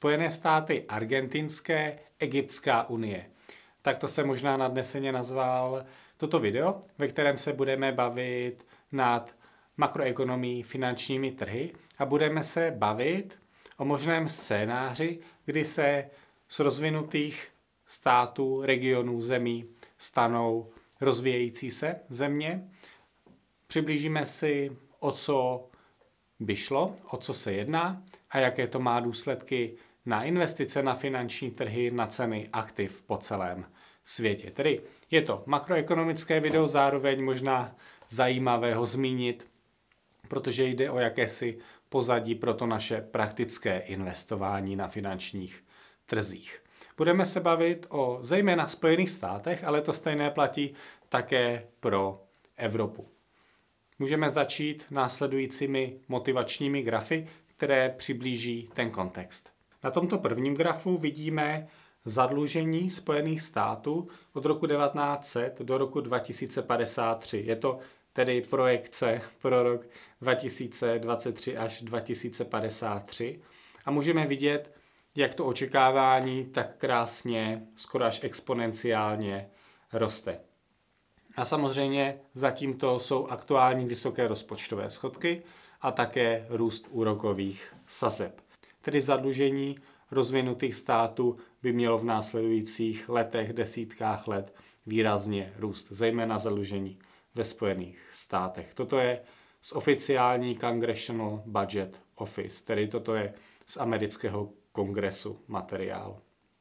Spojené státy argentinské, Egyptská unie. Takto se možná nadneseně nazval toto video, ve kterém se budeme bavit nad makroekonomií, finančními trhy a budeme se bavit o možném scénáři, kdy se z rozvinutých států, regionů, zemí stanou rozvíjející se země. Přiblížíme si, o co by šlo, o co se jedná a jaké to má důsledky na investice, na finanční trhy, na ceny aktiv po celém světě. Tedy je to makroekonomické video, zároveň možná zajímavé ho zmínit, protože jde o jakési pozadí pro to naše praktické investování na finančních trzích. Budeme se bavit o zejména Spojených státech, ale to stejné platí také pro Evropu. Můžeme začít následujícími motivačními grafy, které přiblíží ten kontext. Na tomto prvním grafu vidíme zadlužení Spojených států od roku 1900 do roku 2053. Je to tedy projekce pro rok 2023 až 2053. A můžeme vidět, jak to očekávání tak krásně, skoro až exponenciálně roste. A samozřejmě za tímto jsou aktuální vysoké rozpočtové schodky a také růst úrokových sazeb. Tedy zadlužení rozvinutých států by mělo v následujících letech, desítkách let výrazně růst, zejména zadlužení ve Spojených státech. Toto je z oficiální Congressional Budget Office, tedy toto je z amerického kongresu materiál.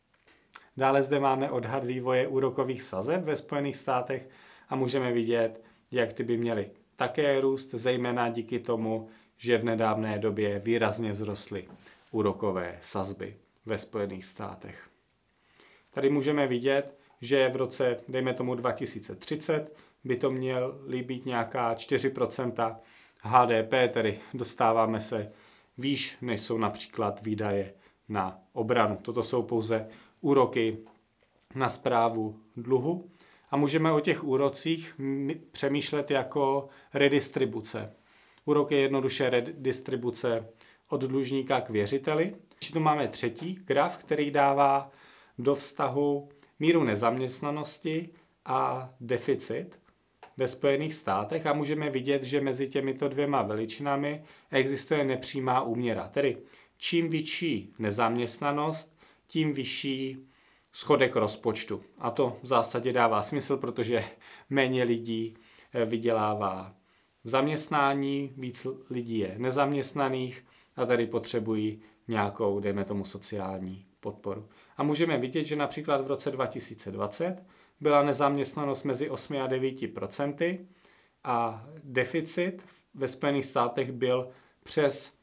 Dále zde máme odhad vývoje úrokových sazeb ve Spojených státech a můžeme vidět, jak ty by měly také růst, zejména díky tomu, že v nedávné době výrazně vzrostly úrokové sazby ve Spojených státech. Tady můžeme vidět, že v roce, dejme tomu 2030, by to měly být nějaká 4% HDP, tedy dostáváme se výš, než jsou například výdaje na obranu. Toto jsou pouze úroky na správu dluhu a můžeme o těch úrocích přemýšlet jako redistribuce. Úrok je jednoduše redistribuce od dlužníka k věřiteli. Tu máme třetí graf, který dává do vztahu míru nezaměstnanosti a deficit ve Spojených státech a můžeme vidět, že mezi těmito dvěma veličinami existuje nepřímá úměra. Tedy čím větší nezaměstnanost, tím vyšší schodek rozpočtu. A to v zásadě dává smysl, protože méně lidí vydělává v zaměstnání, víc lidí je nezaměstnaných a tady potřebují nějakou, dejme tomu, sociální podporu. A můžeme vidět, že například v roce 2020 byla nezaměstnanost mezi 8 a 9% a deficit ve Spojených státech byl přes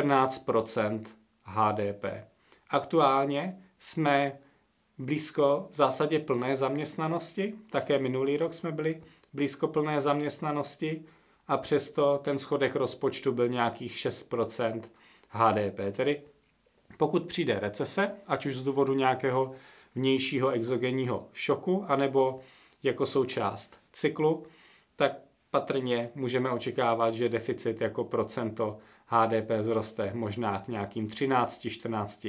14% HDP. Aktuálně jsme blízko v zásadě plné zaměstnanosti, také minulý rok jsme byli blízko plné zaměstnanosti a přesto ten schodek rozpočtu byl nějakých 6% HDP. Tedy pokud přijde recese, ať už z důvodu nějakého vnějšího exogenního šoku, anebo jako součást cyklu, tak patrně můžeme očekávat, že deficit jako procento HDP vzroste možná k nějakým 13, 14,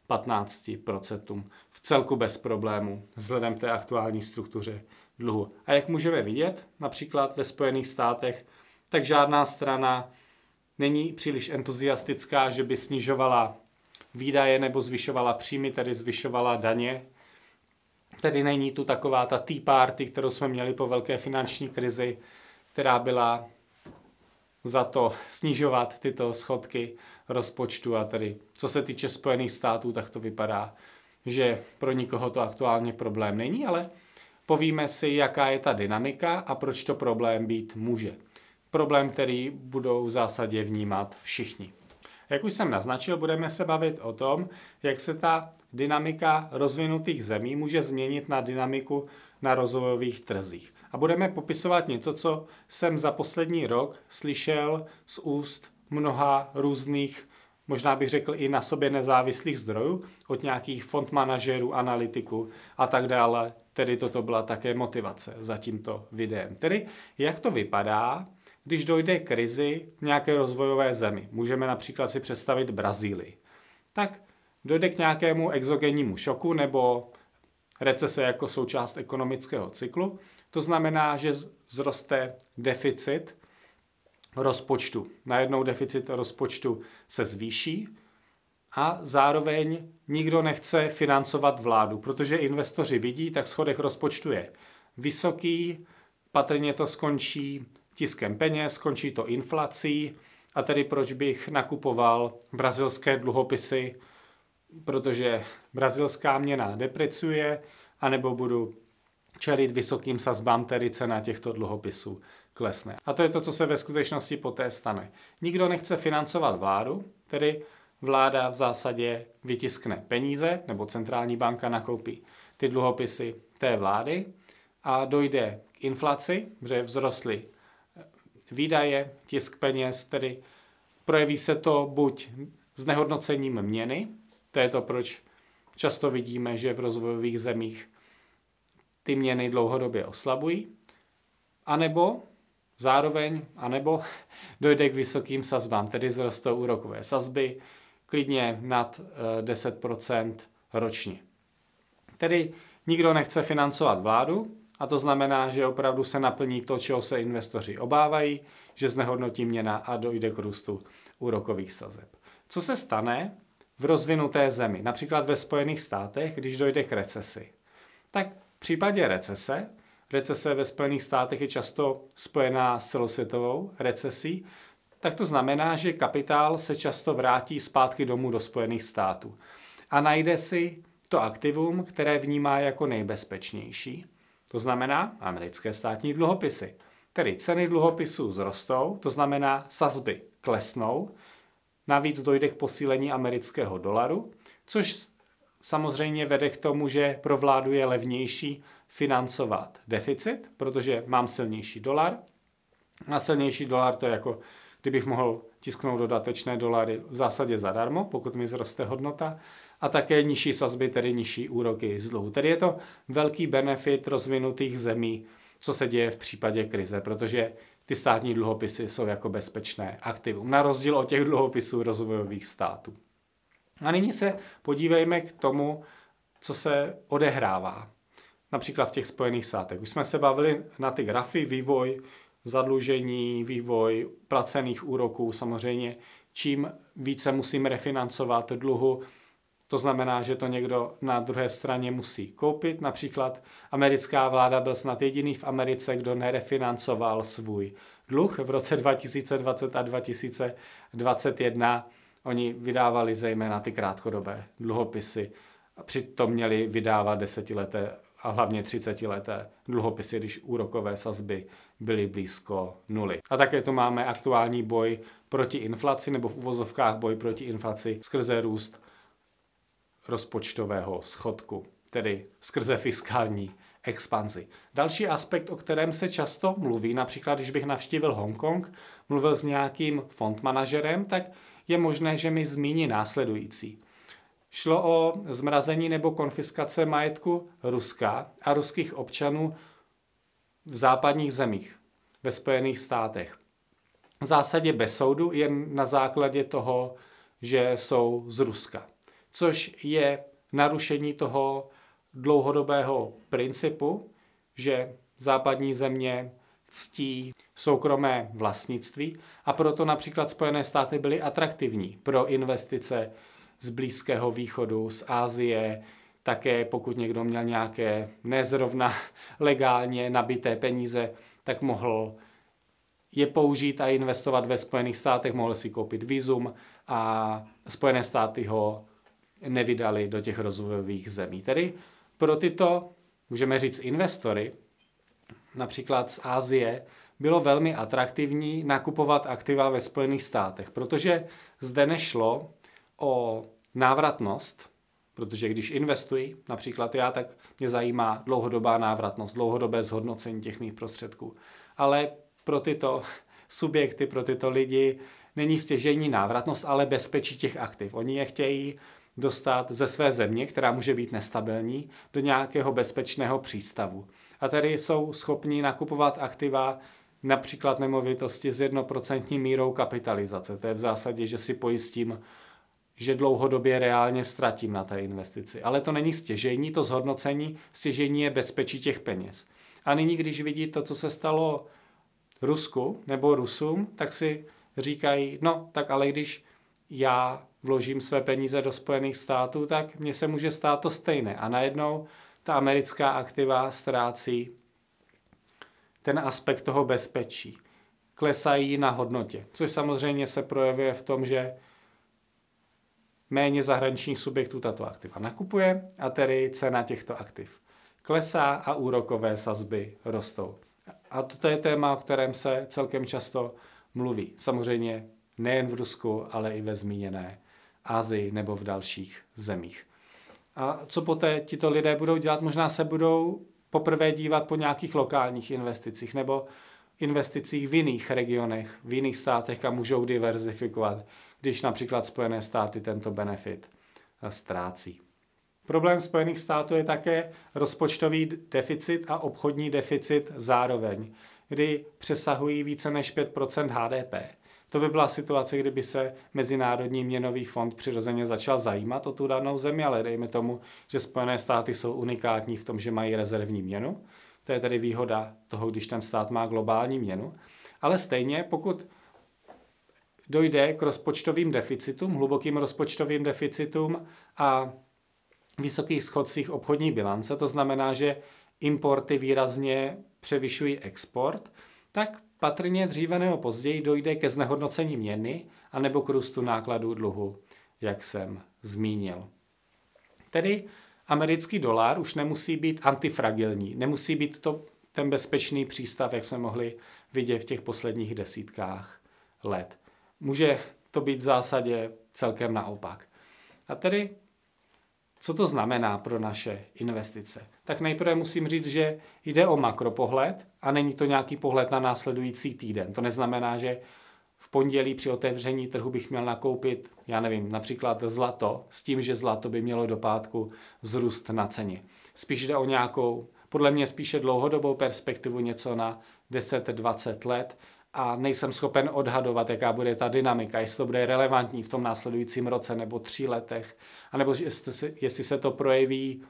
15% v celku bez problémů vzhledem k té aktuální struktuře dluhu. A jak můžeme vidět, například ve Spojených státech, tak žádná strana není příliš entuziastická, že by snižovala výdaje nebo zvyšovala příjmy, tedy zvyšovala daně. Tedy není tu taková ta tea party, kterou jsme měli po velké finanční krizi, která byla za to snižovat tyto schodky rozpočtu. A tedy co se týče Spojených států, tak to vypadá, že pro nikoho to aktuálně problém není, ale povíme si, jaká je ta dynamika a proč to problém být může. Problém, který budou v zásadě vnímat všichni. Jak už jsem naznačil, budeme se bavit o tom, jak se ta dynamika rozvinutých zemí může změnit na dynamiku na rozvojových trzích. A budeme popisovat něco, co jsem za poslední rok slyšel z úst mnoha různých, možná bych řekl i na sobě nezávislých zdrojů, od nějakých fond manažerů, analytiků a tak dále. Tedy toto byla také motivace za tímto videem. Tedy jak to vypadá, když dojde k krizi v nějaké rozvojové zemi. Můžeme například si představit Brazílii. Tak dojde k nějakému exogennímu šoku nebo recese jako součást ekonomického cyklu. To znamená, že vzroste deficit rozpočtu. Najednou deficit rozpočtu se zvýší a zároveň nikdo nechce financovat vládu, protože investoři vidí, tak schodek rozpočtu je vysoký, patrně to skončí tiskem peněz, skončí to inflací a tedy proč bych nakupoval brazilské dluhopisy, protože brazilská měna depreciuje, anebo budu čelit vysokým sazbám, tedy cena těchto dluhopisů klesne. A to je to, co se ve skutečnosti poté stane. Nikdo nechce financovat vládu, tedy vláda v zásadě vytiskne peníze, nebo centrální banka nakoupí ty dluhopisy té vlády a dojde k inflaci, protože vzrostly výdaje, tisk peněz, tedy projeví se to buď znehodnocením měny, to je to, proč často vidíme, že v rozvojových zemích ty měny dlouhodobě oslabují, anebo dojde k vysokým sazbám, tedy vzrostou úrokové sazby, klidně nad 10% ročně. Tedy nikdo nechce financovat vládu a to znamená, že opravdu se naplní to, čeho se investoři obávají, že znehodnotí měna a dojde k růstu úrokových sazeb. Co se stane v rozvinuté zemi, například ve Spojených státech, když dojde k recesi? Tak v případě recese ve Spojených státech je často spojená s celosvětovou recesí, tak to znamená, že kapitál se často vrátí zpátky domů do Spojených států a najde si to aktivum, které vnímá jako nejbezpečnější. To znamená americké státní dluhopisy. Tedy ceny dluhopisů vzrostou, to znamená sazby klesnou, navíc dojde k posílení amerického dolaru, což samozřejmě vede k tomu, že pro vládu je levnější financovat deficit, protože mám silnější dolar. A silnější dolar to je jako, kdybych mohl tisknout dodatečné dolary v zásadě zadarmo, pokud mi zroste hodnota. A také nižší sazby, tedy nižší úroky z dluhu. Tedy je to velký benefit rozvinutých zemí, co se děje v případě krize, protože ty státní dluhopisy jsou jako bezpečné aktivum, na rozdíl od těch dluhopisů rozvojových států. A nyní se podívejme k tomu, co se odehrává. Například v těch Spojených státech. Už jsme se bavili na ty grafy, vývoj zadlužení, vývoj placených úroků. Samozřejmě, čím více musím refinancovat dluhu, to znamená, že to někdo na druhé straně musí koupit. Například americká vláda byl snad jediný v Americe, kdo nerefinancoval svůj dluh v roce 2020 a 2021. Oni vydávali zejména ty krátkodobé dluhopisy a přitom měli vydávat 10leté a hlavně 30leté dluhopisy, když úrokové sazby byly blízko nuly. A také tu máme aktuální boj proti inflaci, nebo v uvozovkách boj proti inflaci skrze růst rozpočtového schodku, tedy skrze fiskální expanzi. Další aspekt, o kterém se často mluví, například když bych navštívil Hongkong, mluvil s nějakým fond manažerem, tak je možné, že mi zmíní následující. Šlo o zmrazení nebo konfiskace majetku Ruska a ruských občanů v západních zemích, ve Spojených státech. V zásadě bez soudu, jen na základě toho, že jsou z Ruska. Což je narušení toho dlouhodobého principu, že západní země ctí soukromé vlastnictví a proto například Spojené státy byly atraktivní pro investice z Blízkého východu, z Asie, také pokud někdo měl nějaké nezrovna legálně nabité peníze, tak mohl je použít a investovat ve Spojených státech, mohl si koupit vízum a Spojené státy ho nevydali do těch rozvojových zemí. Tedy pro tyto, můžeme říct, investory, například z Asie, bylo velmi atraktivní nakupovat aktiva ve Spojených státech, protože zde nešlo o návratnost, protože když investuji, například já, tak mě zajímá dlouhodobá návratnost, dlouhodobé zhodnocení těch mých prostředků. Ale pro tyto subjekty, pro tyto lidi není stěžejní návratnost, ale bezpečí těch aktiv. Oni je chtějí dostat ze své země, která může být nestabilní, do nějakého bezpečného přístavu. A tedy jsou schopni nakupovat aktiva, například nemovitosti s 1% mírou kapitalizace. To je v zásadě, že si pojistím, že dlouhodobě reálně ztratím na té investici. Ale to není stěžejní, to zhodnocení, stěžejní je bezpečí těch peněz. A nyní, když vidí to, co se stalo Rusku nebo Rusům, tak si říkají, no tak ale když já vložím své peníze do Spojených států, tak mně se může stát to stejné. A najednou ta americká aktiva ztrácí ten aspekt toho bezpečí. Klesají na hodnotě, což samozřejmě se projevuje v tom, že méně zahraničních subjektů tato aktiva nakupuje a tedy cena těchto aktiv klesá a úrokové sazby rostou. A toto je téma, o kterém se celkem často mluví. Samozřejmě nejen v Rusku, ale i ve zmíněné Asii nebo v dalších zemích. A co poté tito lidé budou dělat? Možná se budou poprvé dívat po nějakých lokálních investicích nebo investicích v jiných regionech, v jiných státech, kam můžou diverzifikovat, když například Spojené státy tento benefit ztrácí. Problém Spojených států je také rozpočtový deficit a obchodní deficit zároveň, kdy přesahují více než 5% HDP. To by byla situace, kdyby se Mezinárodní měnový fond přirozeně začal zajímat o tu danou zemi, ale dejme tomu, že Spojené státy jsou unikátní v tom, že mají rezervní měnu. To je tedy výhoda toho, když ten stát má globální měnu. Ale stejně, pokud dojde k rozpočtovým deficitům, hlubokým rozpočtovým deficitům a vysokých schodcích obchodní bilance, to znamená, že importy výrazně převyšují export, tak patrně dříve nebo později dojde ke znehodnocení měny anebo k růstu nákladů dluhu, jak jsem zmínil. Tedy americký dolar už nemusí být antifragilní, nemusí být to ten bezpečný přístav, jak jsme mohli vidět v těch posledních desítkách let. Může to být v zásadě celkem naopak. A tedy, co to znamená pro naše investice? Tak nejprve musím říct, že jde o makropohled a není to nějaký pohled na následující týden. To neznamená, že v pondělí při otevření trhu bych měl nakoupit, já nevím, například zlato, s tím, že zlato by mělo do pátku vzrůst na ceně. Spíš jde o nějakou, podle mě spíše dlouhodobou perspektivu, něco na 10-20 let, a nejsem schopen odhadovat, jaká bude ta dynamika, jestli to bude relevantní v tom následujícím roce nebo 3 letech, anebo jestli se to projeví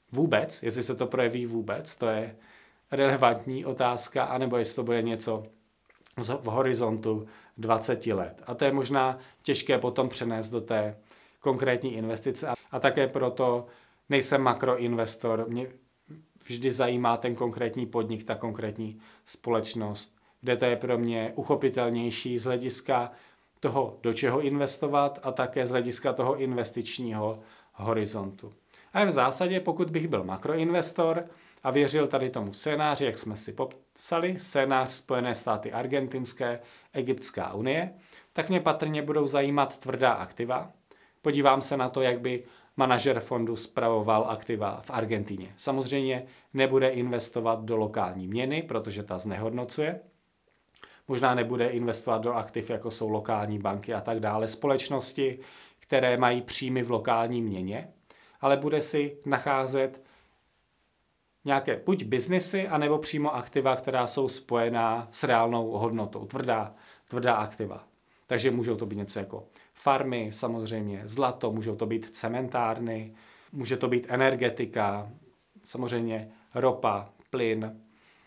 vůbec, to je relevantní otázka, anebo jestli to bude něco v horizontu 20 let. A to je možná těžké potom přenést do té konkrétní investice. A také proto nejsem makroinvestor. Mě vždy zajímá ten konkrétní podnik, ta konkrétní společnost, kde to je pro mě uchopitelnější z hlediska toho, do čeho investovat a také z hlediska toho investičního horizontu. A v zásadě, pokud bych byl makroinvestor a věřil tady tomu scénáři, jak jsme si popsali, scénář Spojené státy argentinské, Egyptská unie, tak mě patrně budou zajímat tvrdá aktiva. Podívám se na to, jak by manažer fondu spravoval aktiva v Argentině. Samozřejmě nebude investovat do lokální měny, protože ta znehodnocuje. Možná nebude investovat do aktiv, jako jsou lokální banky a tak dále, společnosti, které mají příjmy v lokální měně, ale bude si nacházet nějaké buď biznesy, anebo přímo aktiva, která jsou spojená s reálnou hodnotou, tvrdá aktiva. Takže můžou to být něco jako farmy, samozřejmě zlato, můžou to být cementárny, může to být energetika, samozřejmě ropa, plyn.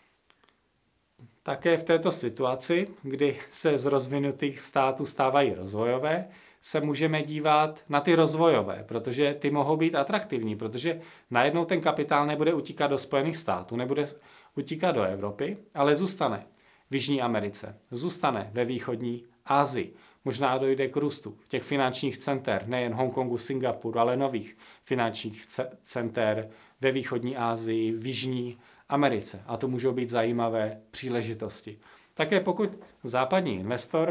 Také v této situaci, kdy se z rozvinutých států stávají rozvojové, se můžeme dívat na ty rozvojové, protože ty mohou být atraktivní, protože najednou ten kapitál nebude utíkat do Spojených států, nebude utíkat do Evropy, ale zůstane v Jižní Americe, zůstane ve východní Asii. Možná dojde k růstu těch finančních center, nejen Hongkongu, Singapuru, ale nových finančních center ve východní Asii, v Jižní Americe. A to můžou být zajímavé příležitosti. Také pokud západní investor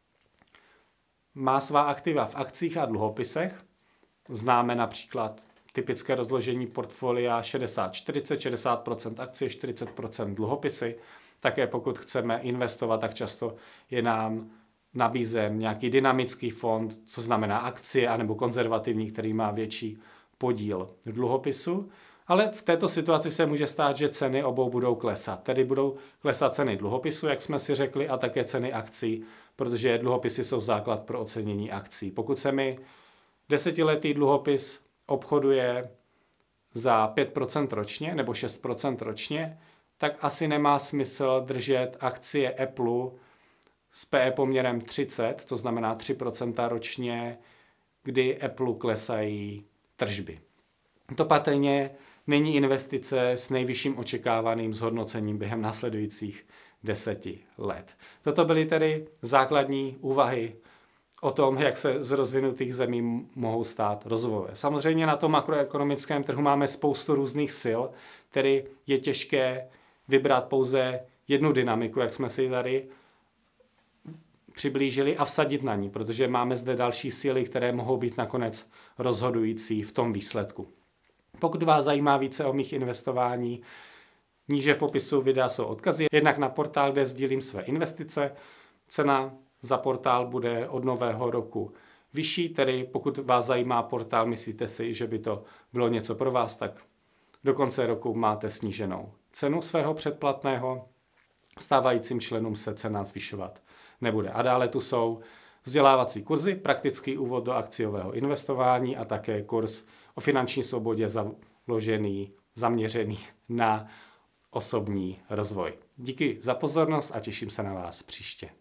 má svá aktiva v akcích a dluhopisech, známe například typické rozložení portfolia 60-40, 60% akcie, 40% dluhopisy. Také pokud chceme investovat, tak často je nám nabízen nějaký dynamický fond, co znamená akcie, anebo konzervativní, který má větší podíl dluhopisu. Ale v této situaci se může stát, že ceny obou budou klesat. Tedy budou klesat ceny dluhopisu, jak jsme si řekli, a také ceny akcí, protože dluhopisy jsou základ pro ocenění akcí. Pokud se mi 10letý dluhopis obchoduje za 5% ročně nebo 6% ročně, tak asi nemá smysl držet akcie Apple s PE poměrem 30, to znamená 3% ročně, kdy Apple klesají tržby. To patrně není investice s nejvyšším očekávaným zhodnocením během následujících 10 let. Toto byly tedy základní úvahy o tom, jak se z rozvinutých zemí mohou stát rozvojové. Samozřejmě na tom makroekonomickém trhu máme spoustu různých sil, tedy je těžké vybrat pouze jednu dynamiku, jak jsme si tady přiblížili, a vsadit na ní, protože máme zde další síly, které mohou být nakonec rozhodující v tom výsledku. Pokud vás zajímá více o mých investování, níže v popisu videa jsou odkazy. Jednak na portál, kde sdílím své investice. Cena za portál bude od nového roku vyšší, tedy pokud vás zajímá portál, myslíte si, že by to bylo něco pro vás, tak do konce roku máte sníženou cenu svého předplatného. Stávajícím členům se cena zvyšovat nebude. A dále tu jsou vzdělávací kurzy, praktický úvod do akciového investování a také kurz o finanční svobodě zaměřený na osobní rozvoj. Díky za pozornost a těším se na vás příště.